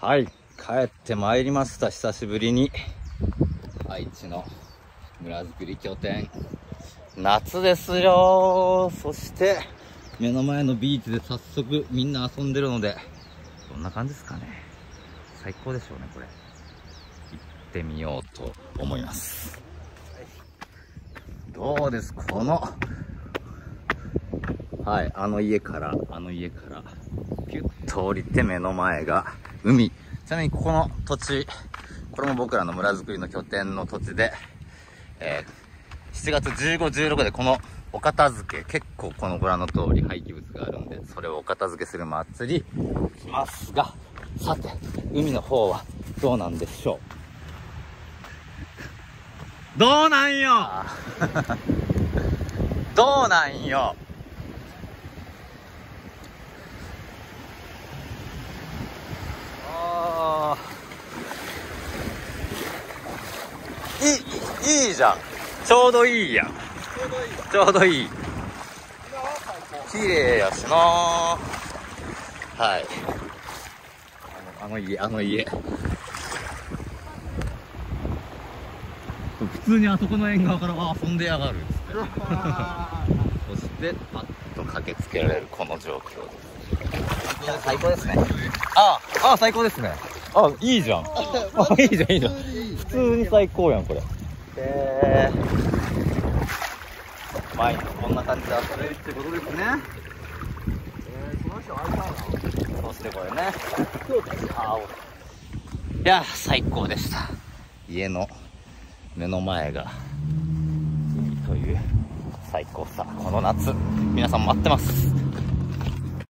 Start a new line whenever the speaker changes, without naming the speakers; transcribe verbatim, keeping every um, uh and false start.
はい、帰ってまいりました。久しぶりに愛知の村づくり拠点、夏ですよ。そして目の前のビーチで早速みんな遊んでるので、どんな感じですかね。最高でしょうね。これ行ってみようと思います。どうですこの、はい、あの家からあの家からピュッと降りて目の前が海。ちなみにここの土地、これも僕らの村づくりの拠点の土地で、えー、しちがつじゅうご、じゅうろくでこのお片付け、結構このご覧の通り廃棄物があるんで、それをお片付けする祭りしますが、さて海の方はどうなんでしょう。どうなんよどうなんよ。あー、いい、いいじゃん。ちょうどいいやん。ちょうどいい。綺麗やしな。はい。あの、あの家、あの家。普通にあそこの縁側から、あ、遊んでやがるっつって。そして、パッと駆けつけられるこの状況です。いや、最高ですね。ああ、ああ、最高ですね。あ、いいじゃん。あ、いいじゃん、いいじゃん。普通に最高やん、これ。へー。毎日こんな感じで遊べるってことですね。えー、その人会いたいな。そしてこれね。いや、最高でした。家の目の前が海という最高さ。この夏、皆さん待ってます。